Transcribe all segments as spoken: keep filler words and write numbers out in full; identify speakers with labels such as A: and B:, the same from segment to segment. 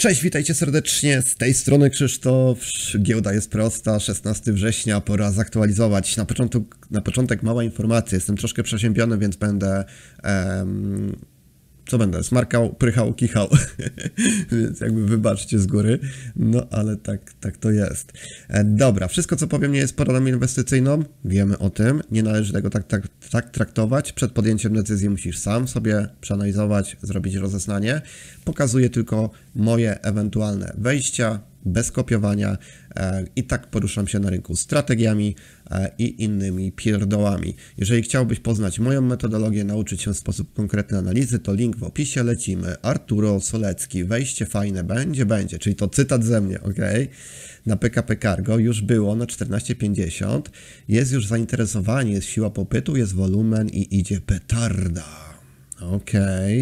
A: Cześć, witajcie serdecznie, z tej strony Krzysztof, giełda jest prosta, szesnastego września, pora zaktualizować. Na początek, na początek mała informacja, jestem troszkę przeziębiony, więc będę, em, co będę, smarkał, prychał, kichał, więc jakby wybaczcie z góry, no ale tak, tak to jest. E, dobra, wszystko co powiem nie jest poradą inwestycyjną, wiemy o tym, nie należy tego tak, tak, tak traktować, przed podjęciem decyzji musisz sam sobie przeanalizować, zrobić rozeznanie, pokazuję tylko moje ewentualne wejścia, bez kopiowania e, i tak poruszam się na rynku strategiami e, i innymi pierdołami. Jeżeli chciałbyś poznać moją metodologię, nauczyć się w sposób konkretny analizy, to link w opisie, lecimy. Arturo Solecki, wejście fajne będzie, będzie, czyli to cytat ze mnie, ok? Na P K P Cargo już było na czternaście pięćdziesiąt, jest już zainteresowanie, jest siła popytu, jest wolumen i idzie petarda, ok?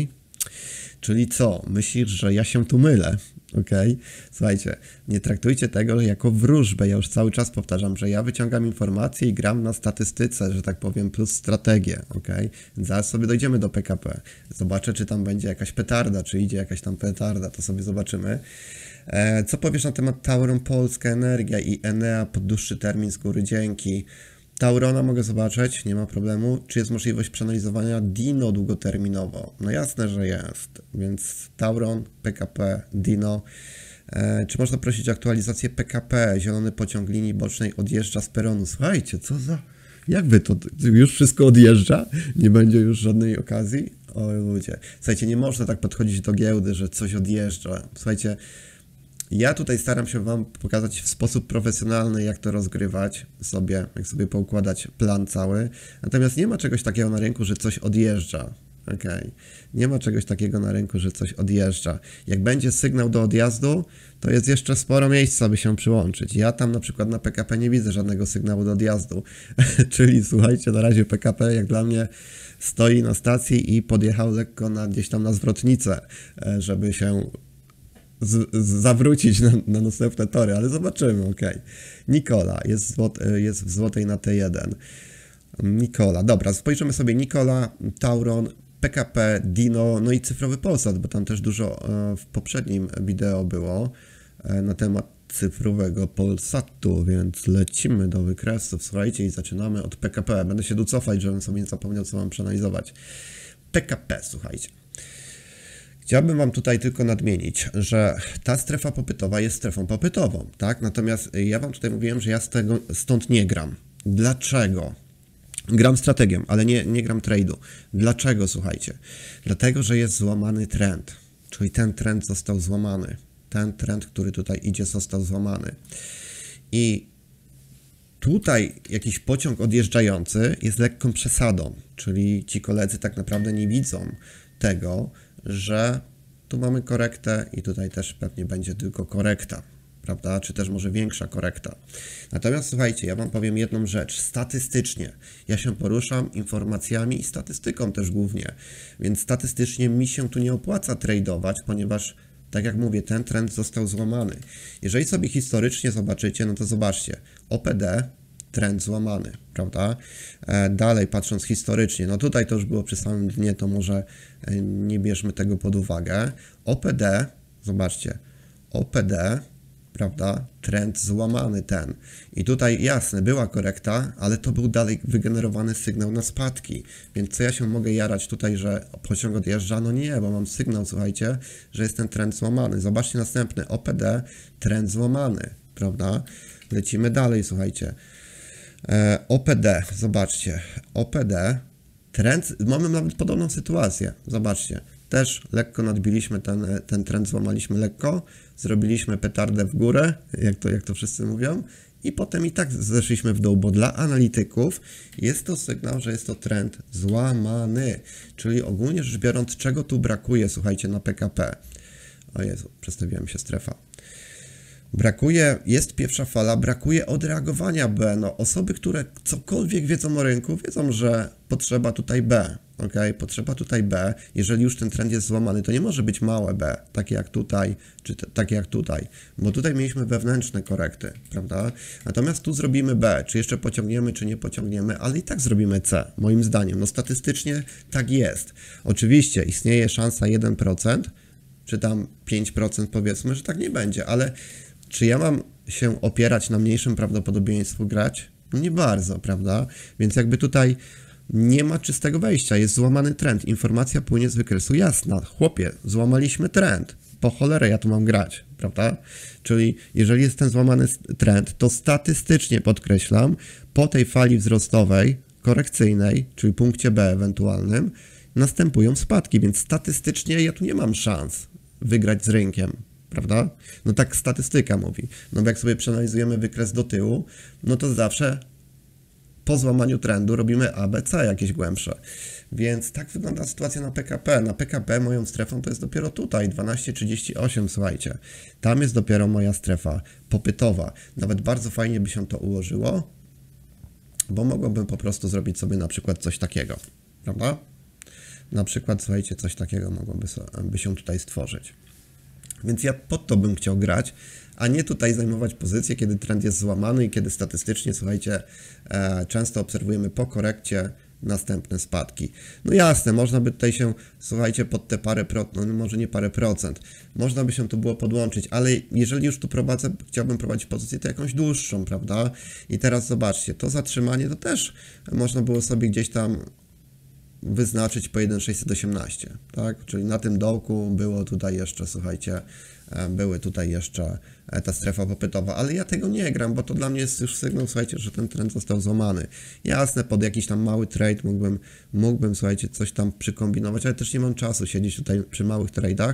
A: Czyli co? Myślisz, że ja się tu mylę? Ok? Słuchajcie, nie traktujcie tego jako wróżbę. Ja już cały czas powtarzam, że ja wyciągam informacje i gram na statystyce, że tak powiem, plus strategię. Ok? Więc zaraz sobie dojdziemy do P K P. Zobaczę, czy tam będzie jakaś petarda, czy idzie jakaś tam petarda, to sobie zobaczymy. E, co powiesz na temat Tauron Polska Energia i Enea pod dłuższy termin z góry dzięki? Taurona mogę zobaczyć, nie ma problemu. Czy jest możliwość przeanalizowania Dino długoterminowo? No jasne, że jest. Więc Tauron, P K P, Dino. E, czy można prosić o aktualizację P K P? Zielony pociąg linii bocznej odjeżdża z peronu. Słuchajcie, co za... Jak wy to? Już wszystko odjeżdża? Nie będzie już żadnej okazji? O ludzie. Słuchajcie, nie można tak podchodzić do giełdy, że coś odjeżdża. Słuchajcie, ja tutaj staram się wam pokazać w sposób profesjonalny, jak to rozgrywać sobie, jak sobie poukładać plan cały. Natomiast nie ma czegoś takiego na rynku, że coś odjeżdża. Okay. Nie ma czegoś takiego na rynku, że coś odjeżdża. Jak będzie sygnał do odjazdu, to jest jeszcze sporo miejsca, aby się przyłączyć. Ja tam na przykład na P K P nie widzę żadnego sygnału do odjazdu. Czyli słuchajcie, na razie P K P jak dla mnie stoi na stacji i podjechał lekko na, gdzieś tam na zwrotnicę, żeby się Z, z, zawrócić na, na następne tory, ale zobaczymy, ok. Nikola jest, złot, jest w złotej na T jeden. Nikola, dobra, spojrzymy sobie Nikola, Tauron, P K P, Dino, no i cyfrowy Polsat, bo tam też dużo e, w poprzednim wideo było e, na temat cyfrowego Polsatu, więc lecimy do wykresów, słuchajcie, i zaczynamy od P K P. Będę się tu cofać, żebym sobie nie zapomniał, co mam przeanalizować. P K P, słuchajcie. Chciałbym wam tutaj tylko nadmienić, że ta strefa popytowa jest strefą popytową, tak? Natomiast ja wam tutaj mówiłem, że ja z tego, stąd nie gram. Dlaczego? Gram strategią, ale nie, nie gram trade'u. Dlaczego, słuchajcie? Dlatego, że jest złamany trend. Czyli ten trend został złamany. Ten trend, który tutaj idzie, został złamany. I tutaj jakiś pociąg odjeżdżający jest lekką przesadą. Czyli ci koledzy tak naprawdę nie widzą tego, że tu mamy korektę i tutaj też pewnie będzie tylko korekta, prawda? Czy też może większa korekta. Natomiast słuchajcie, ja wam powiem jedną rzecz. Statystycznie ja się poruszam informacjami i statystyką też głównie, więc statystycznie mi się tu nie opłaca tradeować, ponieważ tak jak mówię, ten trend został złamany. Jeżeli sobie historycznie zobaczycie, no to zobaczcie, O P D trend złamany, prawda? E, dalej patrząc historycznie, no tutaj to już było przy samym dnie, to może e, nie bierzmy tego pod uwagę. O P D, zobaczcie, O P D, prawda? Trend złamany ten. I tutaj jasne, była korekta, ale to był dalej wygenerowany sygnał na spadki. Więc co ja się mogę jarać tutaj, że pociąg odjeżdża? No nie, bo mam sygnał, słuchajcie, że jest ten trend złamany. Zobaczcie następny, O P D, trend złamany, prawda? Lecimy dalej, słuchajcie. O P D, zobaczcie, O P D, trend, mamy nawet podobną sytuację, zobaczcie, też lekko nadbiliśmy ten, ten trend, złamaliśmy lekko, zrobiliśmy petardę w górę, jak to, jak to wszyscy mówią, i potem i tak zeszliśmy w dół, bo dla analityków jest to sygnał, że jest to trend złamany, czyli ogólnie rzecz biorąc, czego tu brakuje, słuchajcie, na P K P, o Jezu, przestawiła mi się strefa. Brakuje, jest pierwsza fala, brakuje odreagowania B. No, osoby, które cokolwiek wiedzą o rynku, wiedzą, że potrzeba tutaj B. Ok, potrzeba tutaj B. Jeżeli już ten trend jest złamany, to nie może być małe B, takie jak tutaj, czy te, takie jak tutaj, bo tutaj mieliśmy wewnętrzne korekty, prawda? Natomiast tu zrobimy B, czy jeszcze pociągniemy, czy nie pociągniemy, ale i tak zrobimy C, moim zdaniem. No statystycznie tak jest. Oczywiście istnieje szansa jeden procent, czy tam pięć procent powiedzmy, że tak nie będzie, ale czy ja mam się opierać na mniejszym prawdopodobieństwu grać? No nie bardzo, prawda? Więc jakby tutaj nie ma czystego wejścia, jest złamany trend, informacja płynie z wykresu jasna. Chłopie, złamaliśmy trend, po cholerę ja tu mam grać, prawda? Czyli jeżeli jest ten złamany trend, to statystycznie podkreślam, po tej fali wzrostowej, korekcyjnej, czyli punkcie B ewentualnym, następują spadki, więc statystycznie ja tu nie mam szans wygrać z rynkiem, prawda? No tak statystyka mówi. No bo jak sobie przeanalizujemy wykres do tyłu, no to zawsze po złamaniu trendu robimy A, B, C jakieś głębsze. Więc tak wygląda sytuacja na P K P. Na P K P moją strefą to jest dopiero tutaj, dwanaście trzydzieści osiem, słuchajcie. Tam jest dopiero moja strefa popytowa. Nawet bardzo fajnie by się to ułożyło, bo mogłbym po prostu zrobić sobie na przykład coś takiego, prawda? Na przykład, słuchajcie, coś takiego mogłoby by się tutaj stworzyć. Więc ja pod to bym chciał grać, a nie tutaj zajmować pozycję, kiedy trend jest złamany i kiedy statystycznie, słuchajcie, e, często obserwujemy po korekcie następne spadki. No jasne, można by tutaj się, słuchajcie, pod te parę procent, no może nie parę procent, można by się tu było podłączyć, ale jeżeli już tu prowadzę, chciałbym prowadzić pozycję to jakąś dłuższą, prawda? I teraz zobaczcie, to zatrzymanie to też można było sobie gdzieś tam wyznaczyć po jeden tysiąc sześćset osiemnaście, tak? Czyli na tym dołku było tutaj jeszcze, słuchajcie, były tutaj jeszcze ta strefa popytowa, ale ja tego nie gram, bo to dla mnie jest już sygnał, słuchajcie, że ten trend został złamany. Jasne, pod jakiś tam mały trade mógłbym, mógłbym, słuchajcie, coś tam przykombinować, ale też nie mam czasu siedzieć tutaj przy małych trade'ach.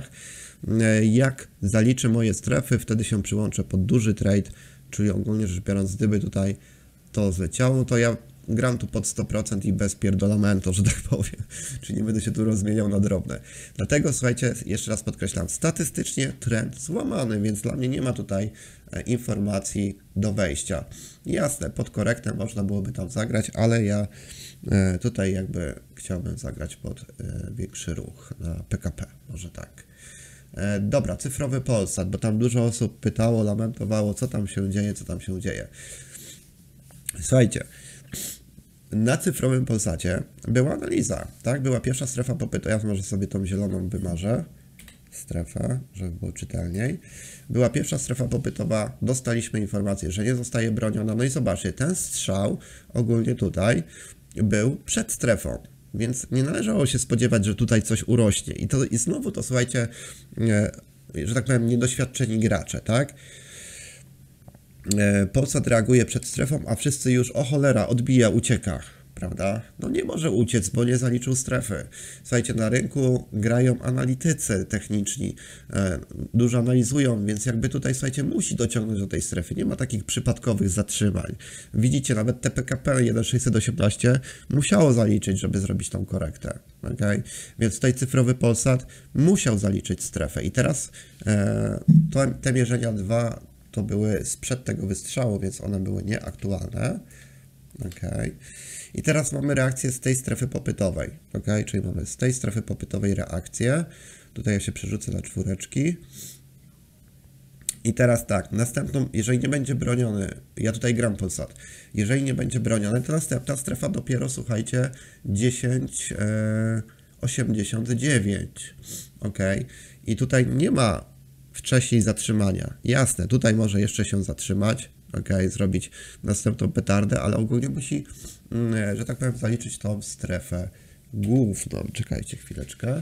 A: Jak zaliczę moje strefy, wtedy się przyłączę pod duży trade, czyli ogólnie rzecz biorąc, gdyby tutaj to zleciało, to ja gram tu pod sto procent i bez pierdolamento, że tak powiem. Czyli nie będę się tu rozmieniał na drobne. Dlatego, słuchajcie, jeszcze raz podkreślam, statystycznie trend złamany, więc dla mnie nie ma tutaj informacji do wejścia. Jasne, pod korektę można byłoby tam zagrać, ale ja tutaj jakby chciałbym zagrać pod większy ruch na P K P, może tak. Dobra, cyfrowy Polsat, bo tam dużo osób pytało, lamentowało, co tam się dzieje, co tam się dzieje. Słuchajcie, na cyfrowym Polsacie była analiza, tak? Była pierwsza strefa popytu, ja może sobie tą zieloną wymarzę, strefę, żeby było czytelniej. Była pierwsza strefa popytowa, dostaliśmy informację, że nie zostaje broniona, no i zobaczcie, ten strzał ogólnie tutaj był przed strefą, więc nie należało się spodziewać, że tutaj coś urośnie i to i znowu to, słuchajcie, że tak powiem, niedoświadczeni gracze, tak? Polsat reaguje przed strefą, a wszyscy już, o cholera, odbija, ucieka, prawda? No nie może uciec, bo nie zaliczył strefy. Słuchajcie, na rynku grają analitycy techniczni, e, dużo analizują, więc jakby tutaj, słuchajcie, musi dociągnąć do tej strefy. Nie ma takich przypadkowych zatrzymań. Widzicie, nawet T P K P jeden tysiąc sześćset osiemnaście musiało zaliczyć, żeby zrobić tą korektę, okay? Więc tutaj cyfrowy Polsat musiał zaliczyć strefę. I teraz e, to, te mierzenia dwa to były sprzed tego wystrzału, więc one były nieaktualne. Okay. I teraz mamy reakcję z tej strefy popytowej. Okay. Czyli mamy z tej strefy popytowej reakcję. Tutaj ja się przerzucę na czwóreczki. I teraz tak, następną, jeżeli nie będzie broniony, ja tutaj gram Polsat, jeżeli nie będzie broniony, to następna strefa dopiero, słuchajcie, dziesięć osiemdziesiąt dziewięć. Ok. I tutaj nie ma wcześniej zatrzymania. Jasne, tutaj może jeszcze się zatrzymać, ok, zrobić następną petardę, ale ogólnie musi, że tak powiem, zaliczyć tą strefę główną. Czekajcie chwileczkę.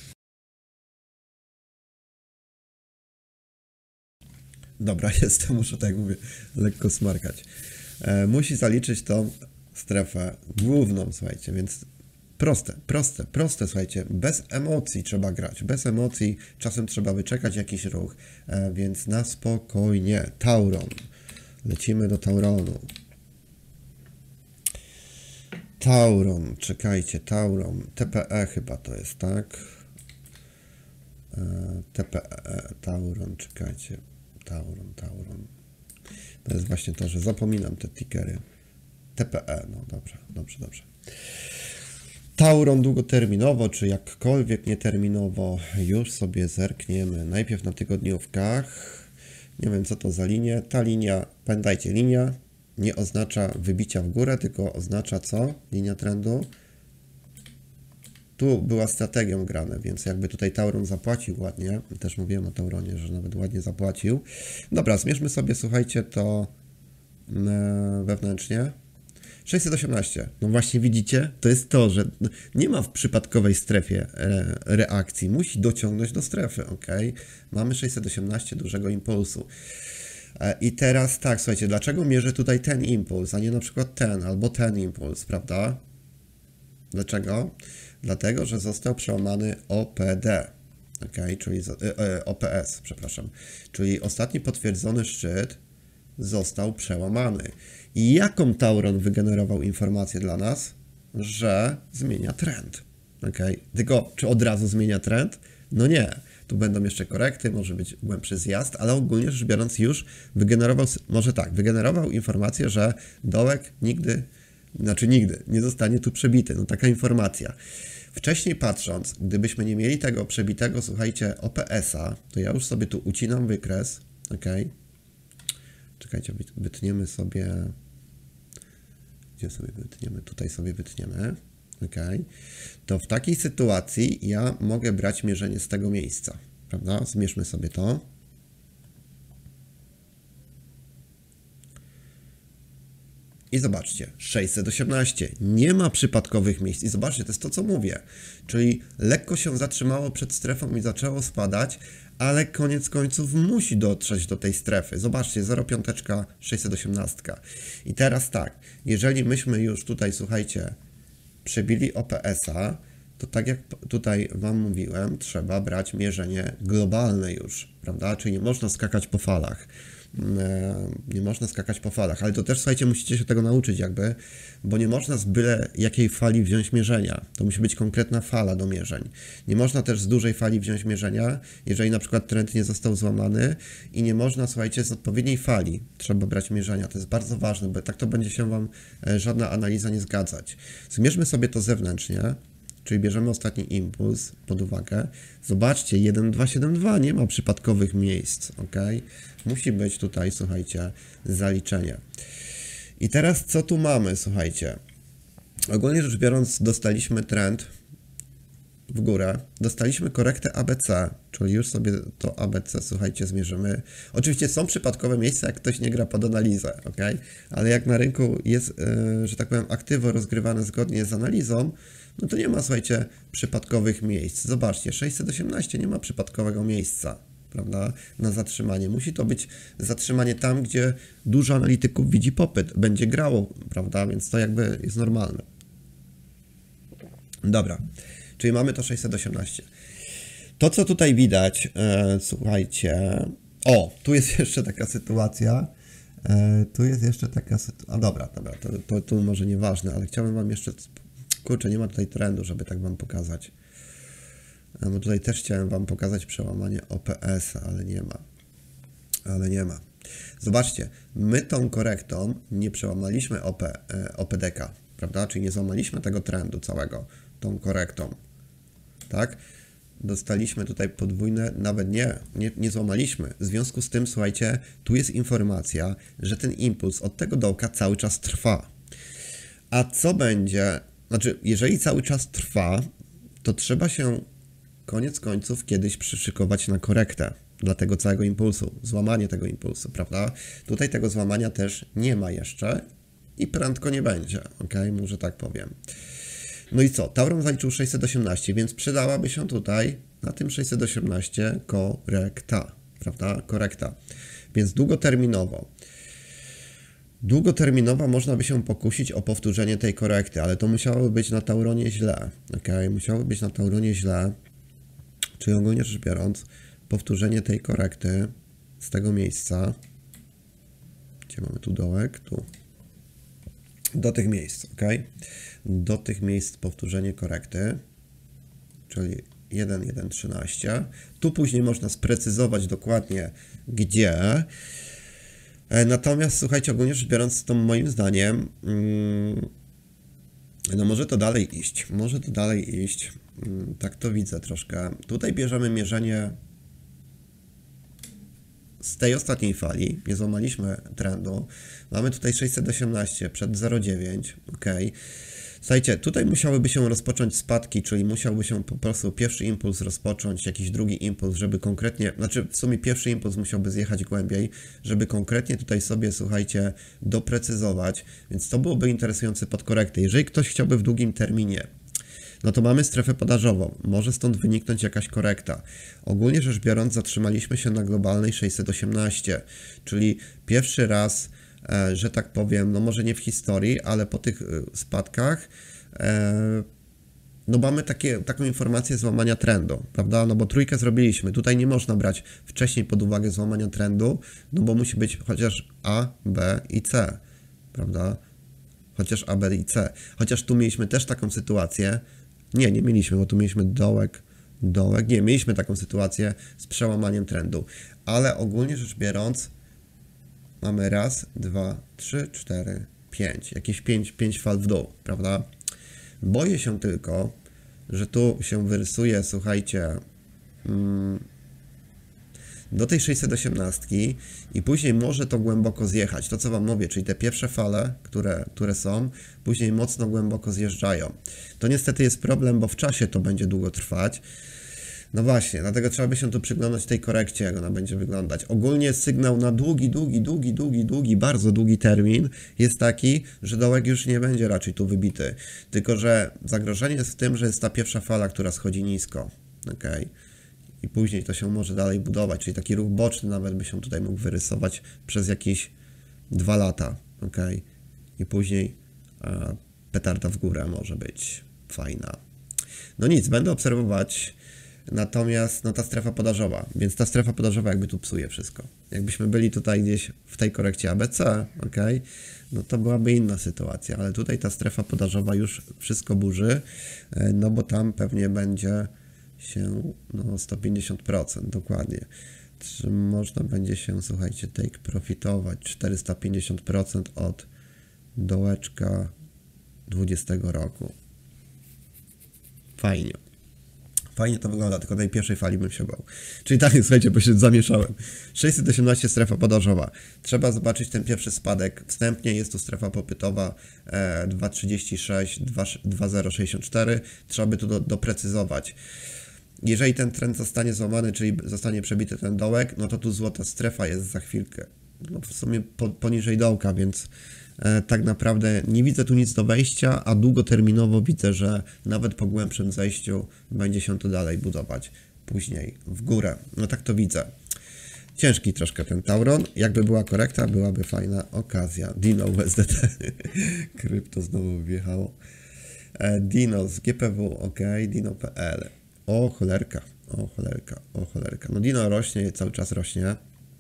A: Dobra, jestem, muszę tak mówię, lekko smarkać. E, musi zaliczyć tą strefę główną, słuchajcie, więc proste, proste, proste, słuchajcie, bez emocji trzeba grać, bez emocji, czasem trzeba wyczekać jakiś ruch, e, więc na spokojnie. Tauron, lecimy do Tauronu. Tauron, czekajcie, Tauron, T P E chyba to jest, tak? E, T P E, Tauron, czekajcie, Tauron, Tauron. To jest właśnie to, że zapominam te tickery. T P E, no dobrze, dobrze, dobrze. Tauron długoterminowo, czy jakkolwiek nieterminowo, już sobie zerkniemy. Najpierw na tygodniówkach. Nie wiem, co to za linia. Ta linia, pamiętajcie, linia nie oznacza wybicia w górę, tylko oznacza co? Linia trendu. tu była strategią grane, więc jakby tutaj Tauron zapłacił ładnie. Też mówiłem o Tauronie, że nawet ładnie zapłacił. Dobra, zmierzmy sobie, słuchajcie, to e, wewnętrznie. sześćset osiemnaście. No właśnie widzicie, to jest to, że nie ma w przypadkowej strefie re reakcji. Musi dociągnąć do strefy, ok? Mamy sześćset osiemnaście dużego impulsu. E, I teraz tak, słuchajcie, dlaczego mierzę tutaj ten impuls, a nie na przykład ten albo ten impuls, prawda? Dlaczego? Dlatego, że został przełamany O P D, ok? Czyli e, e, O P S, przepraszam. Czyli ostatni potwierdzony szczyt został przełamany. I jaką Tauron wygenerował informację dla nas? Że zmienia trend. Okay? Tylko czy od razu zmienia trend? No nie. Tu będą jeszcze korekty, może być głębszy zjazd, ale ogólnie rzecz biorąc już wygenerował, może tak, wygenerował informację, że dołek nigdy, znaczy nigdy nie zostanie tu przebity. No taka informacja. Wcześniej patrząc, gdybyśmy nie mieli tego przebitego, słuchajcie, O P S-a, to ja już sobie tu ucinam wykres, ok? Czekajcie, wytniemy sobie, gdzie sobie wytniemy, tutaj sobie wytniemy, ok, to w takiej sytuacji ja mogę brać mierzenie z tego miejsca, prawda, zmierzmy sobie to. I zobaczcie, sześćset osiemnaście, nie ma przypadkowych miejsc i zobaczcie, to jest to, co mówię, czyli lekko się zatrzymało przed strefą i zaczęło spadać, ale koniec końców musi dotrzeć do tej strefy. Zobaczcie, zero pięć, sześćset osiemnaście. I teraz tak, jeżeli myśmy już tutaj, słuchajcie, przebili O P S-a, to tak jak tutaj Wam mówiłem, trzeba brać mierzenie globalne już, prawda? Czyli nie można skakać po falach. Nie można skakać po falach, ale to też, słuchajcie, musicie się tego nauczyć jakby, bo nie można z byle jakiej fali wziąć mierzenia. To musi być konkretna fala do mierzeń. Nie można też z dużej fali wziąć mierzenia, jeżeli na przykład trend nie został złamany i nie można, słuchajcie, z odpowiedniej fali trzeba brać mierzenia. To jest bardzo ważne, bo tak to będzie się Wam żadna analiza nie zgadzać. Zmierzmy sobie to zewnętrznie. Czyli bierzemy ostatni impuls pod uwagę. Zobaczcie, jeden dwa siedem dwa, nie ma przypadkowych miejsc, ok? Musi być tutaj, słuchajcie, zaliczenie. I teraz co tu mamy, słuchajcie? Ogólnie rzecz biorąc, dostaliśmy trend w górę, dostaliśmy korektę A B C, czyli już sobie to A B C, słuchajcie, zmierzymy. Oczywiście są przypadkowe miejsca, jak ktoś nie gra pod analizę, ok? Ale jak na rynku jest, yy, że tak powiem, aktywo rozgrywane zgodnie z analizą, no to nie ma, słuchajcie, przypadkowych miejsc. Zobaczcie, sześćset osiemnaście nie ma przypadkowego miejsca, prawda, na zatrzymanie. Musi to być zatrzymanie tam, gdzie dużo analityków widzi popyt, będzie grało, prawda, więc to jakby jest normalne. Dobra, czyli mamy to sześćset osiemnaście. To, co tutaj widać, e, słuchajcie, o, tu jest jeszcze taka sytuacja, e, tu jest jeszcze taka sytuacja, a dobra, dobra, to, to, to może nieważne, ale chciałbym Wam jeszcze, kurczę, nie ma tutaj trendu, żeby tak Wam pokazać, e, bo tutaj też chciałem Wam pokazać przełamanie O P S-a, ale nie ma, ale nie ma. Zobaczcie, my tą korektą nie przełamaliśmy O P, e, O P D K, prawda, czyli nie złamaliśmy tego trendu całego, tą korektą, tak? Dostaliśmy tutaj podwójne, nawet nie, nie, nie złamaliśmy. W związku z tym, słuchajcie, tu jest informacja, że ten impuls od tego dołka cały czas trwa. A co będzie, znaczy, jeżeli cały czas trwa, to trzeba się koniec końców kiedyś przyszykować na korektę dla tego całego impulsu, złamanie tego impulsu, prawda? Tutaj tego złamania też nie ma jeszcze i prędko nie będzie, ok? Może tak powiem. No i co? Tauron zaliczył sześćset osiemnaście, więc przydałaby się tutaj na tym sześćset osiemnaście korekta, prawda? Korekta. Więc długoterminowo. Długoterminowo można by się pokusić o powtórzenie tej korekty, ale to musiałoby być na Tauronie źle, ok? Musiałoby być na Tauronie źle, czyli ogólnie rzecz biorąc, powtórzenie tej korekty z tego miejsca, gdzie mamy tu dołek, tu, do tych miejsc, ok? Do tych miejsc powtórzenie korekty, czyli jeden jeden trzynaście. Tu później można sprecyzować dokładnie gdzie. Natomiast słuchajcie, ogólnie rzecz biorąc, to moim zdaniem no może to dalej iść. Może to dalej iść. Tak to widzę troszkę. Tutaj bierzemy mierzenie z tej ostatniej fali. Nie złamaliśmy trendu. Mamy tutaj sześćset osiemnaście przed zero dziewięć. Ok. Słuchajcie, tutaj musiałyby się rozpocząć spadki, czyli musiałby się po prostu pierwszy impuls rozpocząć, jakiś drugi impuls, żeby konkretnie, znaczy w sumie pierwszy impuls musiałby zjechać głębiej, żeby konkretnie tutaj sobie, słuchajcie, doprecyzować, więc to byłoby interesujące pod korektę. Jeżeli ktoś chciałby w długim terminie, no to mamy strefę podażową, może stąd wyniknąć jakaś korekta. Ogólnie rzecz biorąc zatrzymaliśmy się na globalnej sześćset osiemnaście, czyli pierwszy raz, e, że tak powiem, no może nie w historii, ale po tych e, spadkach, e, no mamy takie, taką informację złamania trendu, prawda? No bo trójkę zrobiliśmy, tutaj nie można brać wcześniej pod uwagę złamania trendu, no bo musi być chociaż A, B i C, prawda? Chociaż A, B i C. Chociaż tu mieliśmy też taką sytuację. Nie, nie mieliśmy, bo tu mieliśmy dołek, dołek. Nie, mieliśmy taką sytuację z przełamaniem trendu. Ale ogólnie rzecz biorąc, mamy raz, dwa, trzy, cztery, pięć. Jakieś pięć, pięć fal w dół, prawda? Boję się tylko, że tu się wyrysuje, słuchajcie, mm, do tej sześćset osiemnaście i później może to głęboko zjechać. To co Wam mówię, czyli te pierwsze fale, które, które są, później mocno głęboko zjeżdżają. To niestety jest problem, bo w czasie to będzie długo trwać. No właśnie, dlatego trzeba by się tu przyglądać tej korekcie, jak ona będzie wyglądać. Ogólnie sygnał na długi, długi, długi, długi, długi, bardzo długi termin jest taki, że dołek już nie będzie raczej tu wybity. Tylko że zagrożenie jest w tym, że jest ta pierwsza fala, która schodzi nisko. Okay. I później to się może dalej budować, czyli taki ruch boczny nawet by się tutaj mógł wyrysować przez jakieś dwa lata, ok? I później e, petarda w górę może być fajna. No nic, będę obserwować, natomiast no ta strefa podażowa, więc ta strefa podażowa jakby tu psuje wszystko. Jakbyśmy byli tutaj gdzieś w tej korekcie A B C, ok? No to byłaby inna sytuacja, ale tutaj ta strefa podażowa już wszystko burzy, e, no bo tam pewnie będzie się no sto pięćdziesiąt procent dokładnie. Czy można będzie się, słuchajcie, take profitować czterysta pięćdziesiąt procent od dołeczka dwudziestego roku. Fajnie. Fajnie to wygląda, tylko tej pierwszej fali bym się bał. Czyli tak, słuchajcie, bo się zamieszałem. sześćset osiemnaście strefa podażowa. Trzeba zobaczyć ten pierwszy spadek. Wstępnie jest tu strefa popytowa e, dwa trzydzieści sześć, dwa zero sześćdziesiąt cztery. Trzeba by tu do, doprecyzować. Jeżeli ten trend zostanie złamany, czyli zostanie przebity ten dołek, no to tu złota strefa jest za chwilkę. No w sumie po, poniżej dołka, więc e, tak naprawdę nie widzę tu nic do wejścia, a długoterminowo widzę, że nawet po głębszym zejściu będzie się to dalej budować później w górę. No tak to widzę. Ciężki troszkę ten Tauron. Jakby była korekta, byłaby fajna okazja. Dino U S D T. Krypto znowu wjechało. E, Dino z G P W, ok. Dino kropka P L. O cholerka, o cholerka, o cholerka. No Dino rośnie, cały czas rośnie.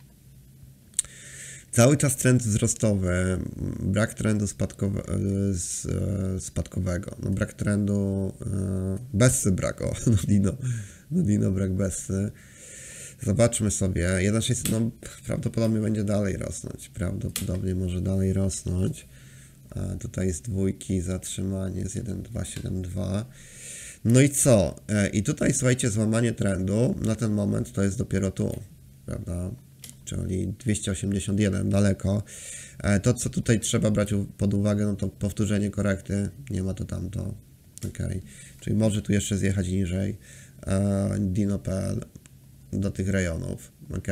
A: Cały czas trend wzrostowy, brak trendu spadkowe, spadkowego. No brak trendu, Bessy brak, o, no Dino, no Dino brak Bessy. Zobaczmy sobie, jeden sześćset, no prawdopodobnie będzie dalej rosnąć, prawdopodobnie może dalej rosnąć. A tutaj jest dwójki, zatrzymanie z jeden dwa siedem dwa. No i co? I tutaj, słuchajcie, złamanie trendu na ten moment to jest dopiero tu, prawda? Czyli dwieście osiemdziesiąt jeden, daleko. To, co tutaj trzeba brać pod uwagę, no to powtórzenie korekty, nie ma to tamto, ok. Czyli może tu jeszcze zjechać niżej, Dino kropka P L do tych rejonów, ok.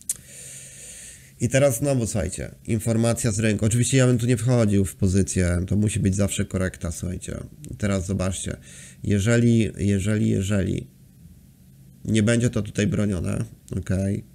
A: I teraz znowu, słuchajcie, informacja z rynku. Oczywiście ja bym tu nie wchodził w pozycję, to musi być zawsze korekta, słuchajcie. I teraz zobaczcie, jeżeli, jeżeli, jeżeli nie będzie to tutaj bronione, ok,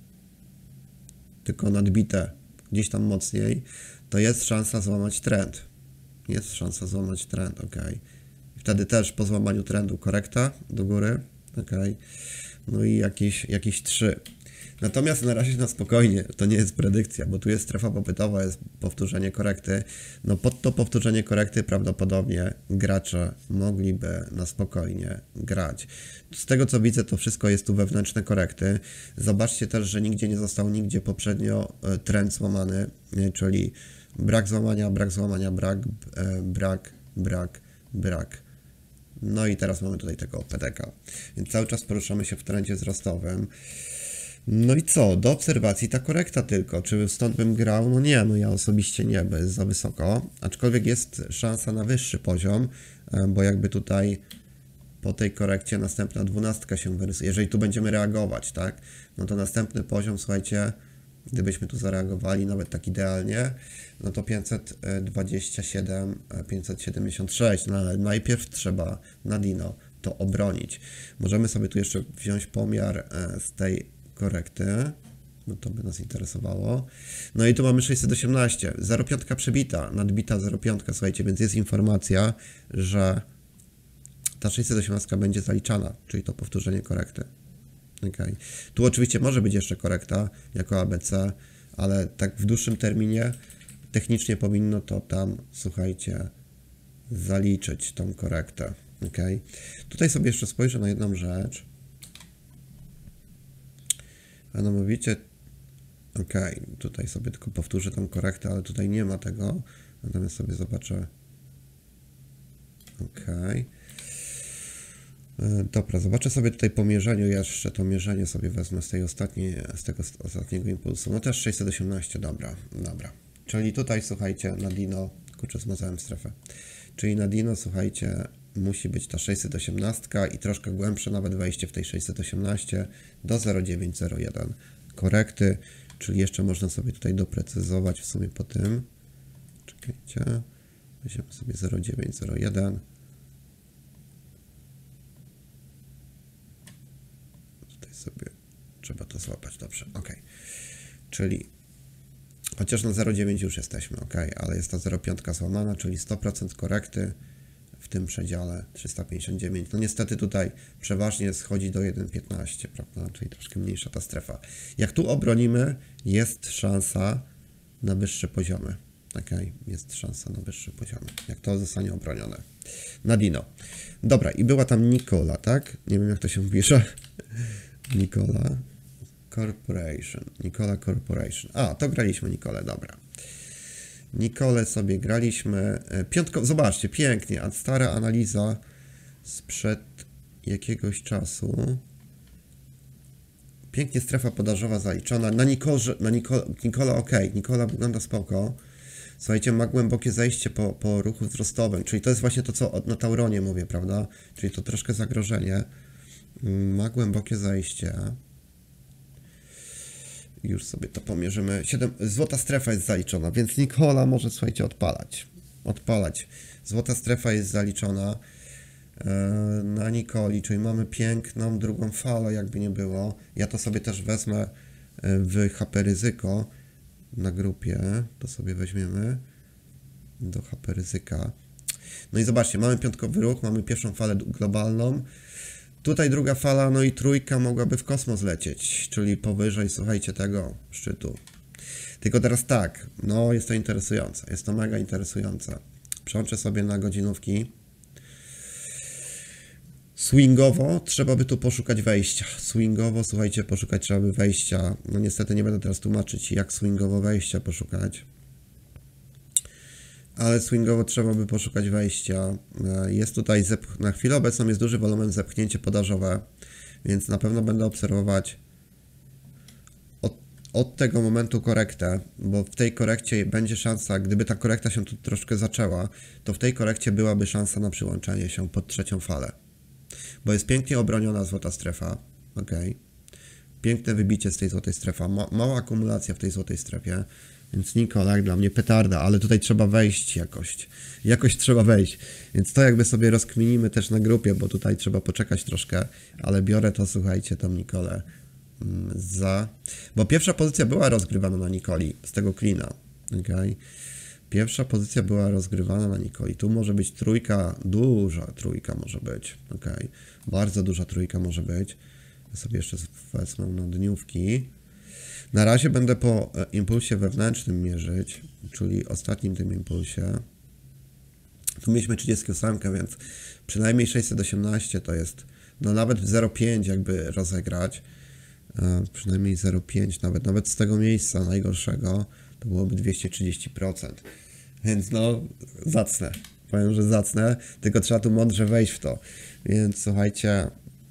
A: tylko nadbite gdzieś tam mocniej, to jest szansa złamać trend. Jest szansa złamać trend, ok. I wtedy też po złamaniu trendu korekta do góry, ok. No i jakieś, jakieś trzy. Natomiast na razie na spokojnie, to nie jest predykcja, bo tu jest strefa popytowa, jest powtórzenie korekty. No pod to powtórzenie korekty prawdopodobnie gracze mogliby na spokojnie grać. Z tego co widzę, to wszystko jest tu wewnętrzne korekty. Zobaczcie też, że nigdzie nie został nigdzie poprzednio trend złamany, czyli brak złamania, brak złamania, brak, brak, brak, brak. No i teraz mamy tutaj tego P D K. Więc cały czas poruszamy się w trendzie wzrostowym. No i co? Do obserwacji ta korekta tylko. Czy stąd bym grał? No nie, no ja osobiście nie, bo jest za wysoko. Aczkolwiek jest szansa na wyższy poziom, bo jakby tutaj po tej korekcie następna dwunastka się wyrysuje. Jeżeli tu będziemy reagować, tak? No to następny poziom, słuchajcie, gdybyśmy tu zareagowali nawet tak idealnie, no to pięćset dwadzieścia siedem, pięćset siedemdziesiąt sześć, no ale najpierw trzeba na Dino to obronić. Możemy sobie tu jeszcze wziąć pomiar z tej korekty, no to by nas interesowało. No i tu mamy sześćset osiemnaście, zero pięć przebita, nadbita zero pięć, słuchajcie, więc jest informacja, że ta sześćset osiemnaście będzie zaliczana, czyli to powtórzenie korekty. Okay. Tu oczywiście może być jeszcze korekta jako A B C, ale tak w dłuższym terminie technicznie powinno to tam, słuchajcie, zaliczyć tą korektę. Okay. Tutaj sobie jeszcze spojrzę na jedną rzecz. A mianowicie, ok, tutaj sobie tylko powtórzę tą korektę, ale tutaj nie ma tego. Natomiast sobie zobaczę. Ok. Dobra, zobaczę sobie tutaj po mierzeniu jeszcze, to mierzenie sobie wezmę z tej ostatniej, z tego ostatniego impulsu. No też sześćset osiemnaście, dobra, dobra. Czyli tutaj, słuchajcie, na Dino, kurczę, zmazałem strefę. Czyli na Dino, słuchajcie, musi być ta sześćset osiemnaście i troszkę głębsze nawet wejście w tej sześćset osiemnaście do zero dziewięć zero jeden korekty, czyli jeszcze można sobie tutaj doprecyzować w sumie po tym. Czekajcie, weźmiemy sobie zero dziewięć zero jeden. Tutaj sobie trzeba to złapać, dobrze, ok. Czyli chociaż na zero dziewięć już jesteśmy, ok, ale jest ta zero pięć złamana, czyli sto procent korekty w tym przedziale trzysta pięćdziesiąt dziewięć. No niestety tutaj przeważnie schodzi do jeden piętnaście, prawda, czyli troszkę mniejsza ta strefa. Jak tu obronimy, jest szansa na wyższe poziomy. Ok, jest szansa na wyższe poziomy, jak to zostanie obronione. Na Dino. Dobra, i była tam Nikola, tak? Nie wiem, jak to się pisze. Nikola Corporation. Nikola Corporation. A, to graliśmy Nikolę, dobra. Nikolę sobie graliśmy. Piątko, zobaczcie, pięknie. A stara analiza sprzed jakiegoś czasu. Pięknie strefa podażowa zaliczona. Na Nikolze, na Nikola, Nikola ok. Nikola wygląda spoko. Słuchajcie, ma głębokie zejście po, po ruchu wzrostowym, czyli to jest właśnie to, co na Tauronie mówię, prawda? Czyli to troszkę zagrożenie. Ma głębokie zejście. Już sobie to pomierzymy. siedem, złota strefa jest zaliczona, więc Nikola może, słuchajcie, odpalać. Odpalać. Złota strefa jest zaliczona e, na Nikoli, czyli mamy piękną drugą falę, jakby nie było. Ja to sobie też wezmę w H P ryzyko na grupie. To sobie weźmiemy do H P ryzyka. No i zobaczcie, mamy piątkowy ruch, mamy pierwszą falę globalną. Tutaj druga fala, no i trójka mogłaby w kosmos lecieć, czyli powyżej, słuchajcie, tego szczytu. Tylko teraz tak, no jest to interesujące, jest to mega interesujące. Przełączę sobie na godzinówki. Swingowo trzeba by tu poszukać wejścia. Swingowo, słuchajcie, poszukać trzeba by wejścia. No niestety nie będę teraz tłumaczyć, jak swingowo wejścia poszukać. Ale swingowo trzeba by poszukać wejścia. Jest tutaj, na chwilę obecną jest duży wolumen zepchnięcie podażowe, więc na pewno będę obserwować od, od tego momentu korektę, bo w tej korekcie będzie szansa, gdyby ta korekta się tu troszkę zaczęła, to w tej korekcie byłaby szansa na przyłączenie się pod trzecią falę. Bo jest pięknie obroniona złota strefa, ok. Piękne wybicie z tej złotej strefy, Ma, mała akumulacja w tej złotej strefie. Więc Nikola dla mnie petarda, ale tutaj trzeba wejść jakoś. Jakoś trzeba wejść. Więc to jakby sobie rozkminimy też na grupie, bo tutaj trzeba poczekać troszkę, ale biorę to, słuchajcie, tą Nikolę za... Bo pierwsza pozycja była rozgrywana na Nikoli, z tego klina. Okay? Pierwsza pozycja była rozgrywana na Nikoli. Tu może być trójka, duża trójka może być. Okay? Bardzo duża trójka może być. Ja sobie jeszcze wezmę na dniówki. Na razie będę po impulsie wewnętrznym mierzyć, czyli ostatnim tym impulsie. Tu mieliśmy trzydzieści osiem, więc przynajmniej sześćset osiemnaście to jest, no nawet zero przecinek pięć jakby rozegrać, e, przynajmniej zero przecinek pięć, nawet, nawet z tego miejsca najgorszego, to byłoby dwieście trzydzieści procent. Więc no, zacne. Powiem, że zacne, tylko trzeba tu mądrze wejść w to. Więc słuchajcie,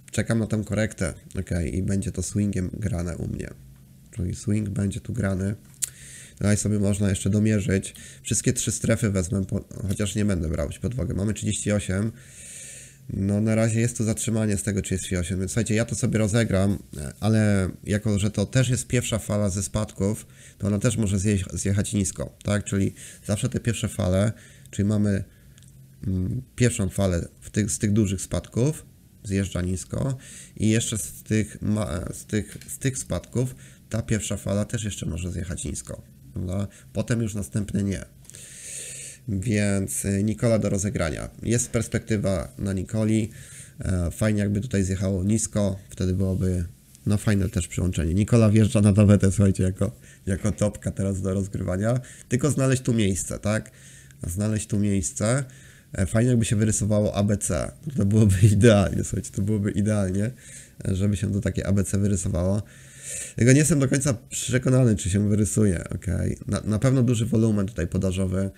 A: czekam na tę korektę, ok, i będzie to swingiem grane u mnie. Czyli swing będzie tu grany. Tutaj sobie można jeszcze domierzyć. Wszystkie trzy strefy wezmę, po, chociaż nie będę brał pod uwagę. Mamy trzydzieści osiem. No na razie jest tu zatrzymanie z tego trzydzieści osiem, więc słuchajcie, ja to sobie rozegram, ale jako, że to też jest pierwsza fala ze spadków, to ona też może zje zjechać nisko, tak? Czyli zawsze te pierwsze fale, czyli mamy mm, pierwszą falę w tych, z tych dużych spadków, zjeżdża nisko i jeszcze z tych, ma, z tych, z tych spadków ta pierwsza fala też jeszcze może zjechać nisko, prawda? Potem już następne nie. Więc Nikola do rozegrania. Jest perspektywa na Nikoli. Fajnie jakby tutaj zjechało nisko, wtedy byłoby no fajne też przyłączenie. Nikola wjeżdża na tawetę, słuchajcie, jako, jako topka teraz do rozgrywania. Tylko znaleźć tu miejsce, tak? Znaleźć tu miejsce. Fajnie jakby się wyrysowało A B C. To byłoby idealnie, słuchajcie, to byłoby idealnie, żeby się to takie A B C wyrysowało. Tylko nie jestem do końca przekonany, czy się wyrysuje, ok? Na, na pewno duży wolumen tutaj podażowy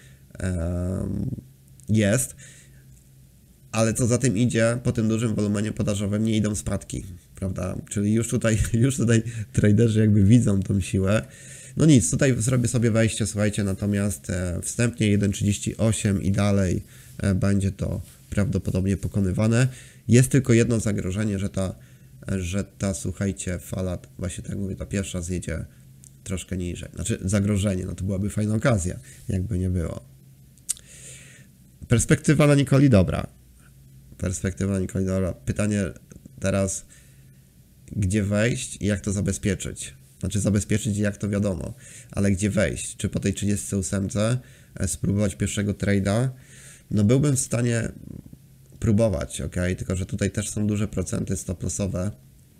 A: jest, ale co za tym idzie, po tym dużym wolumenie podażowym nie idą spadki, prawda? Czyli już tutaj, już tutaj traderzy jakby widzą tą siłę. No nic, tutaj zrobię sobie wejście, słuchajcie, natomiast wstępnie jeden trzydzieści osiem i dalej będzie to prawdopodobnie pokonywane. Jest tylko jedno zagrożenie, że ta, że ta, słuchajcie, fala, właśnie tak mówię, ta pierwsza zjedzie troszkę niżej. Znaczy zagrożenie, no to byłaby fajna okazja, jakby nie było. Perspektywa na Nikoli dobra. Perspektywa na Nikoli dobra. Pytanie teraz, gdzie wejść i jak to zabezpieczyć? Znaczy zabezpieczyć jak to wiadomo, ale gdzie wejść? Czy po tej trzydziestce ósemce spróbować pierwszego trade'a? No byłbym w stanie próbować, ok? Tylko że tutaj też są duże procenty stop-lossowe.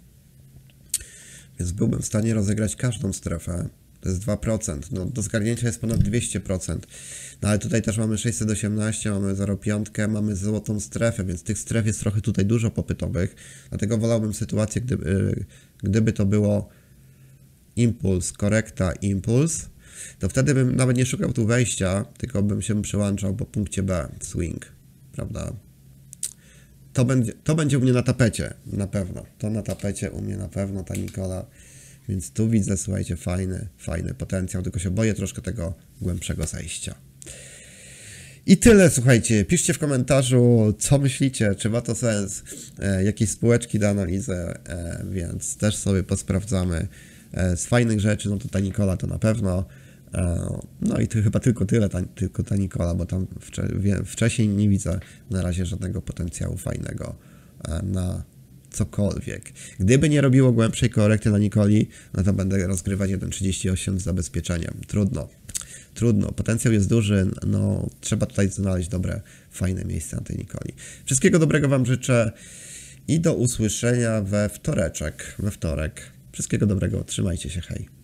A: Więc byłbym w stanie rozegrać każdą strefę. To jest dwa procent. No, do zgarnięcia jest ponad dwieście procent. No ale tutaj też mamy sześćset osiemnaście, mamy zero pięć, mamy złotą strefę, więc tych stref jest trochę tutaj dużo popytowych. Dlatego wolałbym sytuację, gdyby, gdyby to było impuls, korekta, impuls, to wtedy bym nawet nie szukał tu wejścia, tylko bym się przyłączał po punkcie B, swing, prawda? To będzie, to będzie u mnie na tapecie, na pewno. To na tapecie u mnie na pewno, ta Nikola. Więc tu widzę, słuchajcie, fajny, fajny potencjał, tylko się boję troszkę tego głębszego zejścia. I tyle, słuchajcie. Piszcie w komentarzu, co myślicie, czy ma to sens, e, jakieś spółeczki do analizy, e, więc też sobie posprawdzamy. E, z fajnych rzeczy, no to ta Nikola to na pewno. E, no i to chyba tylko tyle, ta, tylko ta Nikola, bo tam wcze, wie, wcześniej nie widzę na razie żadnego potencjału fajnego e, na cokolwiek. Gdyby nie robiło głębszej korekty na Nikoli, no to będę rozgrywać jeden trzydzieści osiem z zabezpieczeniem. Trudno. Trudno. Potencjał jest duży, no trzeba tutaj znaleźć dobre, fajne miejsce na tej Nikoli. Wszystkiego dobrego Wam życzę i do usłyszenia we wtoreczek, we wtorek. Wszystkiego dobrego, trzymajcie się, hej.